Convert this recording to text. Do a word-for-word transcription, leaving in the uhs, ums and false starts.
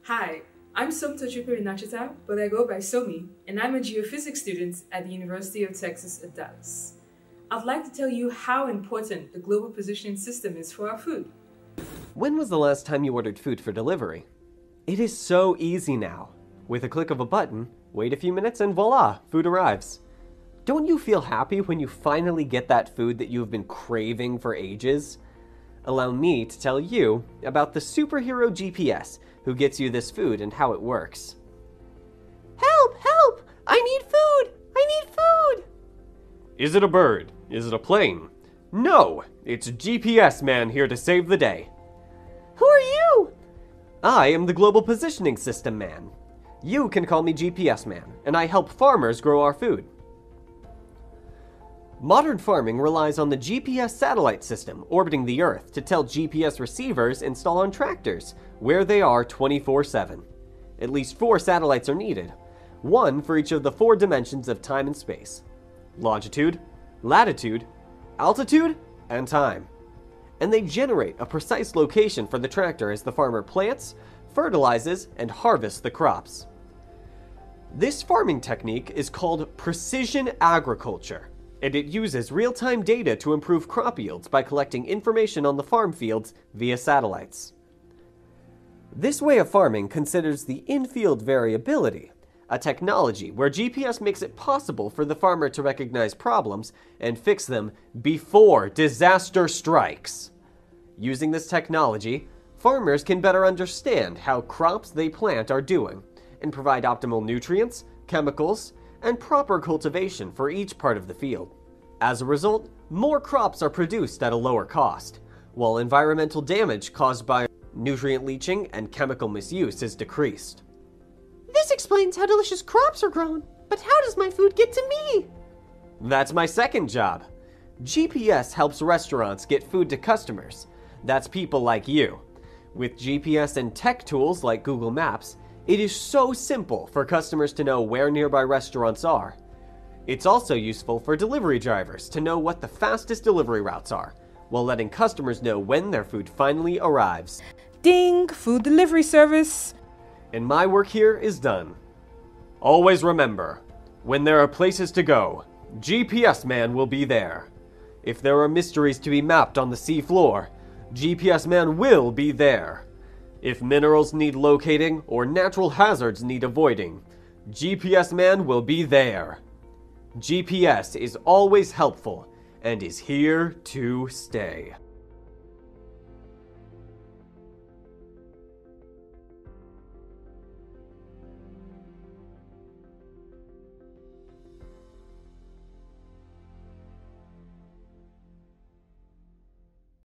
Hi, I'm Somie Nnachetta, but I go by Somie, and I'm a geophysics student at the University of Texas at Dallas. I'd like to tell you how important the global positioning system is for our food. When was the last time you ordered food for delivery? It is so easy now. With a click of a button, wait a few minutes and voila, food arrives. Don't you feel happy when you finally get that food that you've been craving for ages? Allow me to tell you about the superhero G P S who gets you this food and how it works. Help! Help! I need food! I need food! Is it a bird? Is it a plane? No! It's G P S Man here to save the day. Who are you? I am the Global Positioning System Man. You can call me G P S Man, and I help farmers grow our food. Modern farming relies on the G P S satellite system orbiting the Earth to tell G P S receivers installed on tractors where they are twenty-four seven. At least four satellites are needed, one for each of the four dimensions of time and space: longitude, latitude, altitude, and time. And they generate a precise location for the tractor as the farmer plants, fertilizes, and harvests the crops. This farming technique is called precision agriculture, and it uses real-time data to improve crop yields by collecting information on the farm fields via satellites. This way of farming considers the in-field variability, a technology where G P S makes it possible for the farmer to recognize problems and fix them before disaster strikes. Using this technology, farmers can better understand how crops they plant are doing and provide optimal nutrients, chemicals, and proper cultivation for each part of the field. As a result, more crops are produced at a lower cost, while environmental damage caused by nutrient leaching and chemical misuse is decreased. This explains how delicious crops are grown, but how does my food get to me? That's my second job. G P S helps restaurants get food to customers. That's people like you. With G P S and tech tools like Google Maps, it is so simple for customers to know where nearby restaurants are. It's also useful for delivery drivers to know what the fastest delivery routes are, while letting customers know when their food finally arrives. Ding! Food delivery service! And my work here is done. Always remember, when there are places to go, G P S Man will be there. If there are mysteries to be mapped on the sea floor, G P S Man will be there. If minerals need locating or natural hazards need avoiding, G P S Man will be there. G P S is always helpful and is here to stay.